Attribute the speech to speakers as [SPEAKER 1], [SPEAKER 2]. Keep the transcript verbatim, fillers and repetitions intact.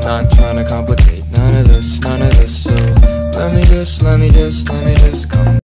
[SPEAKER 1] not trying to complicate none of this, none of this. So let me just, let me just, let me just come